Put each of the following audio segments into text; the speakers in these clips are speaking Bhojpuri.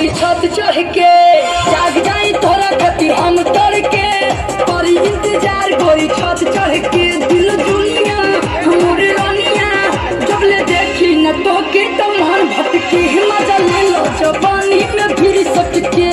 गोरी छत चढ़ के जाग जाई तोरा खातिर हम तर के करी इंतजार गोरी छत चढ़ के दिल दुनिया मोरे रानिया जब ले देखी न तो के तो मन भटके मजा ले लो जवानी में फिर सटके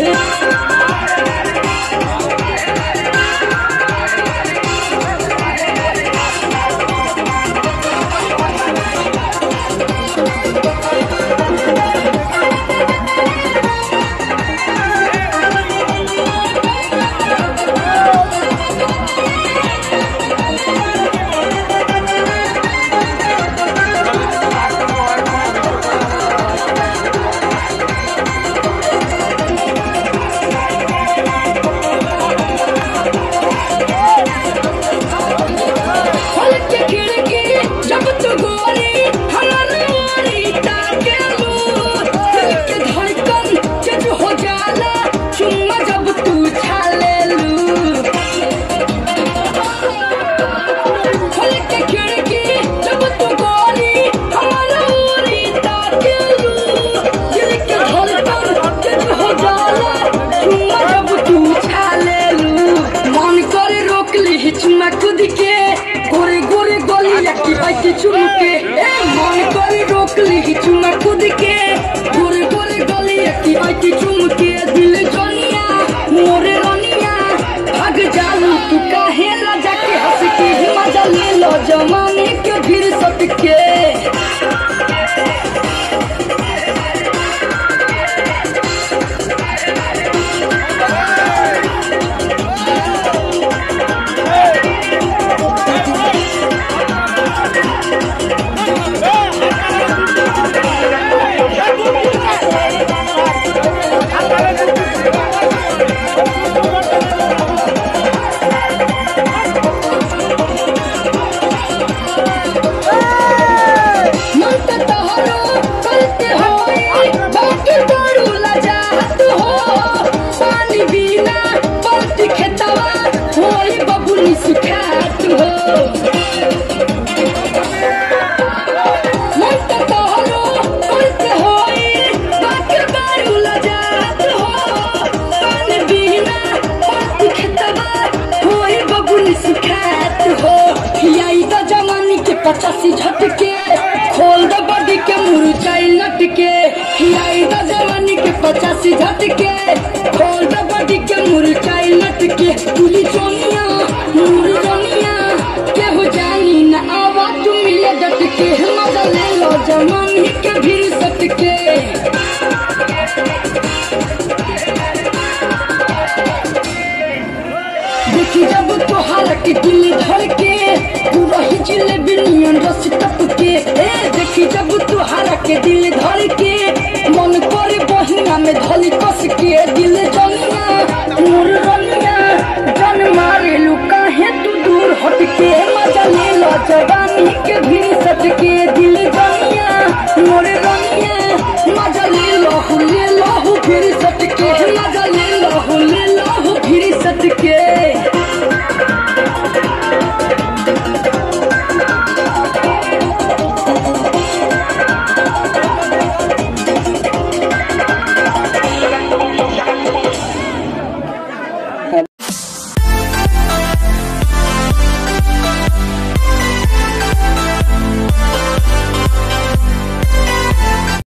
चुमके मन करे रोक ली चुमा खुद के गोरे गोरे गली की चुमके दिल जनिया मोरे रानिया भाग जालू तू काहे लजा के हंस के मजा ले लो जमाने के फिर सटके पचासी झटके खोल दो बॉडी के मुरझाई लटके हिलाई दो जवानी के 85 झटके खोल दो बॉडी के मुरझाई लटके तुली जोनिया मुर जोनिया के हो जानी ना आवा तू मिले डटके मजा ले लो जवानी के भीड़ सटके देखी जब तोहार के दिल धड़के पूरा ही जिलेबी नियन रस टपके देखी जब तोहार के दिल धड़के मन करे बहिना में धली कस के दिल जनिया मोर रनिया जन मारे लू काहे तू दूर हटके मजा ले लो जवानी के भीड़ सटके